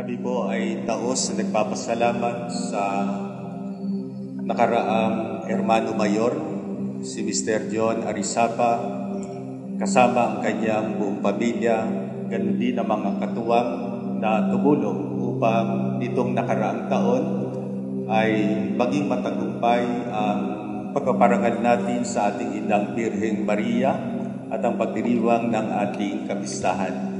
Kami po ay taos na nagpapasalamat sa nakaraang Hermano Mayor, si Mr. John Arizapa, kasama ang kanyang buong pamilya, ganun din ang mga katuwang na tumulong upang itong nakaraang taon ay maging matagumpay ang pagpaparangal natin sa ating Inang Birheng Maria at ang pagdiriwang ng ating kapistahan.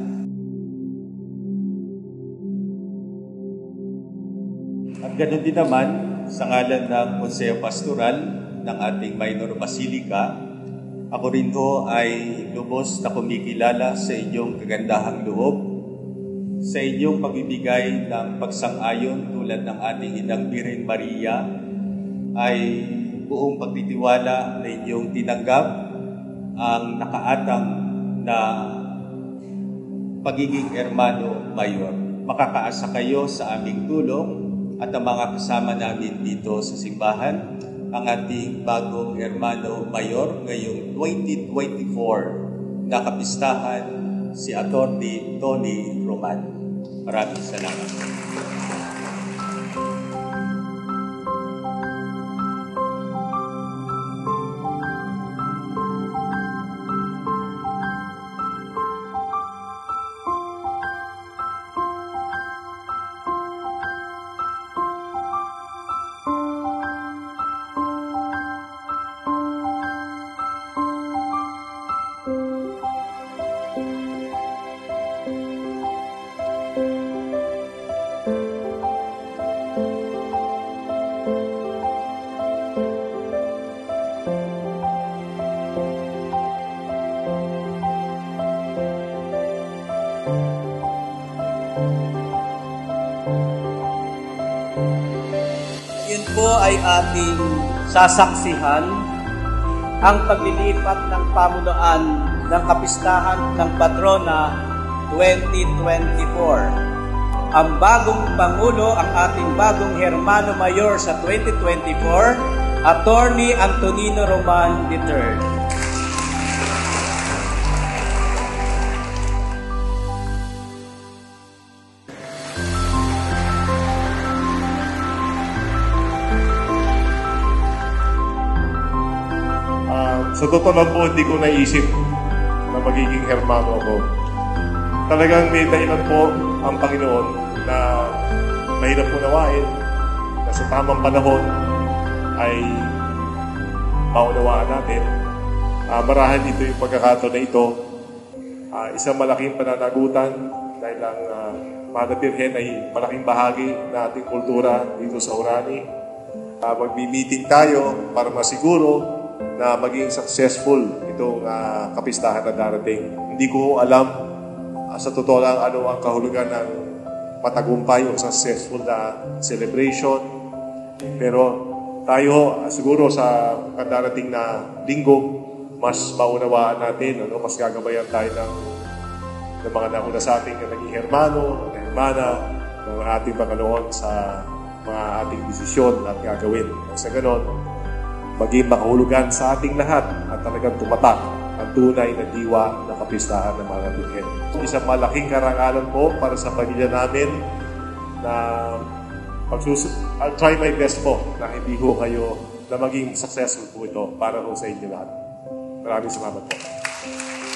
At ganoon din naman, sa ngalan ng Konseho Pastoral ng ating Minor Basilica, ako rin ho ay lubos na kumikilala sa inyong kagandahang loob, sa inyong pagbibigay ng pagsang-ayon tulad ng ating Inang Birheng Maria, ay buong pagtitiwala na inyong tinanggap ang nakaatang na pagiging Hermano Mayor. Makakaasa kayo sa aming tulong at ang mga kasama namin dito sa simbahan, ang ating bagong Hermano Mayor ngayong 2024 na kapistahan, si Atty. Tony Roman. Maraming salamat. Yun po ay ating sasaksihan ang paglilipat ng pamunuan ng kapistahan ng Patrona 2024. Ang bagong Pangulo, ang ating bagong Hermano Mayor sa 2024, Atty. Antonino Roman III. Sa totoo lang po, hindi ko naisip na magiging hermano ako. Talagang may dahilan po ang Panginoon na mahirap po nawain na sa tamang panahon ay maunawaan natin. Marahan ito yung pagkakataon na ito. Isang malaking pananagutan dahil ang Mother Birhen ay malaking bahagi ng ating kultura dito sa Orani. Magmi-meeting tayo para masiguro na maging successful itong kapistahan na darating. Hindi ko alam sa totoo lang ano ang kahulugan ng matagumpay o successful na celebration. Pero tayo siguro sa darating na linggo, mas maunawaan natin, mas gagabayan tayo ng mga nauna sa ating naging hermano, hermana, ng ating Panginoon sa mga ating desisyon at gagawin. Sa ganon, maging makahulugan sa ating lahat at talagang tumatak ang tunay na diwa ng kapistahan ng mga Birhen. Isang malaking karangalan po para sa pamilya namin na I'll try my best po na hindi ho kayo na maging successful po ito para ho sa inyo lahat. Maraming salamat po.